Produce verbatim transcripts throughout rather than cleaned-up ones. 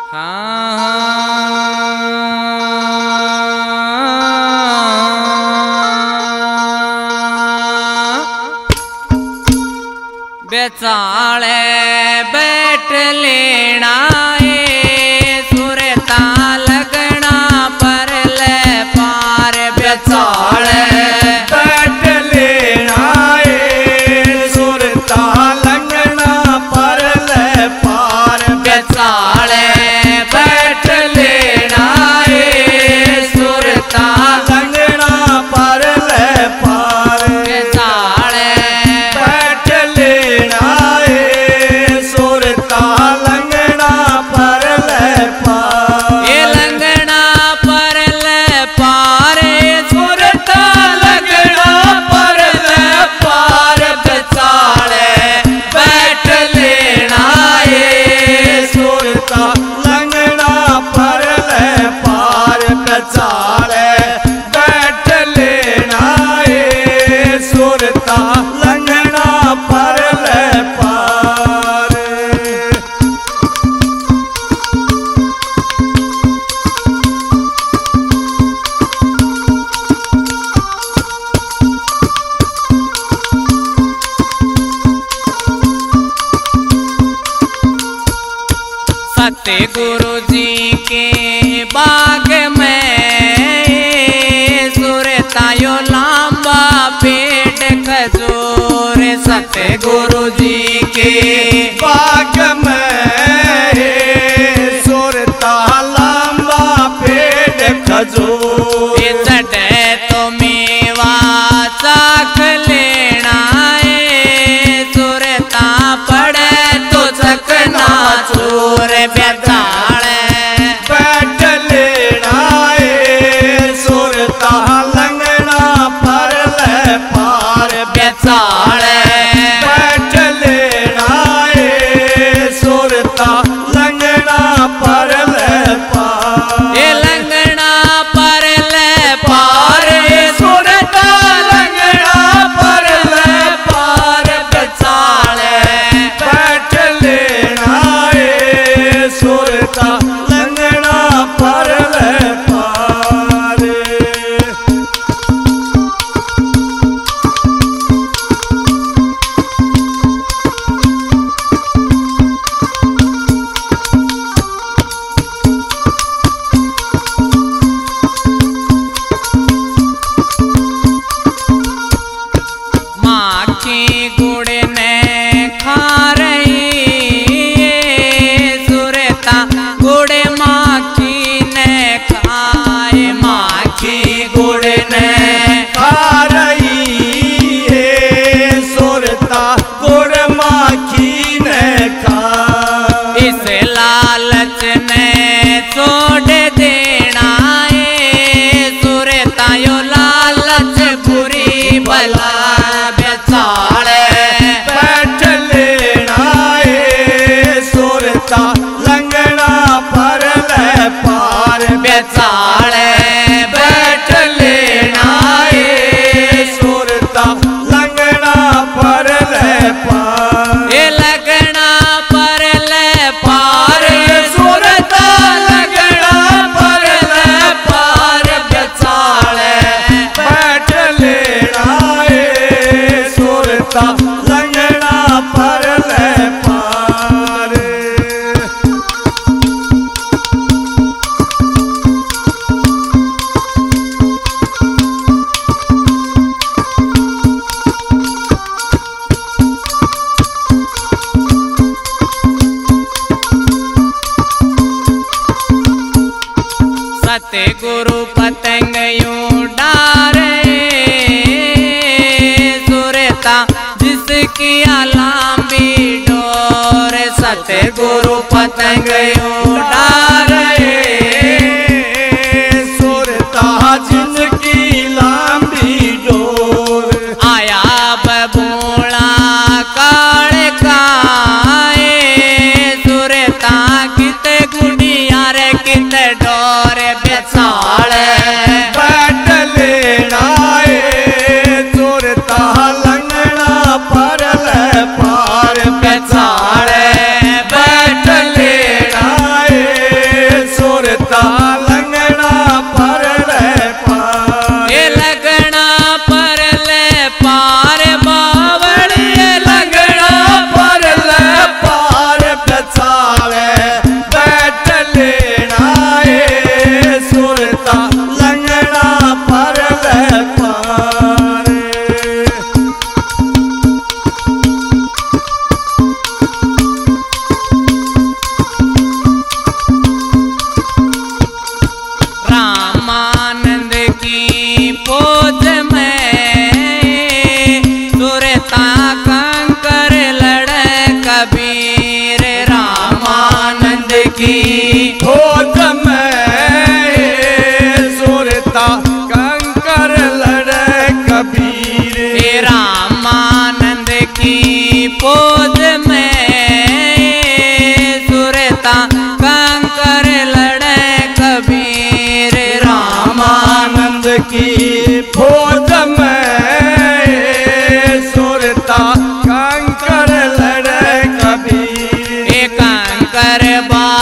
बेचाले बैठ लेना ए सुरता लगना पर ले पार बेचाले बैठ लेना ए सुरता लगना पर ले पार बेचाले बैठ लेना ए सुरता लगना पर ले पार बेचाले बैठ लेना ए सुरता लगना पर ले पार ये लंगना पर ले पार सुरता लगना पर ले पार बेचाले बैठ लेना ए सुरता लगना पर ले पार बेचाले बैठ लेना ए सुरता लगना पर ले पार सतगुरु जी के बाग में सुरता यो लांबा पेड़ खजूर सतगुरु जी के बाग में सुरता लंबा पेड़ खजूर ये चढ़े तो मेवा चाख लेना है सुरता पड़े तो चकना चूर बेचाले बैठ लेना ए सुरता लगना पर ले पार बेचाले बैठ लेना ए सुरता लगना पर ले पार ये लंगना पर ले पार सुरता लगना पर ले पार बेचाले बैठ लेना ए सुरता लगना पर ले पार माँ की गुड़ ने खा रही सुरता गुड़ माँ की ने खाए माँ की गुड़ ने खा रही है सुरता गुड़ माखी ने खा इस लालच ने छोड़ देना है सुरता यो लालच बुरी बला बेचाले बैठ लेना ए सुरता लगना पर ले पार बेचाले बैठ लेना ए सुरता लगना पर ले पार ये लगना पर ले पार सुरता लगना पर ले पार बेचाले बैठ लेना ए सुरता लगना पर ले पार सतगुरु पतंग यूं डारे सुरता जिसकी लांबी डोर सतगुरु पतंग यूं डारे सुरता जिनकी लंबी डोर आया बबूला काड़ काए सुरता किते गुड़िया रे किते डोर बेचाले बैठ लेना ए सुरता लगना पर ले पार बेचाले बैठ लेना ए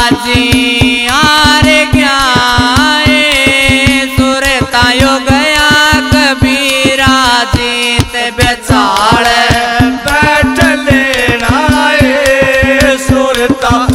जी आर गया सुरतायो गया कबीरा जी ते बेचाड़ बैठ लेना सुरता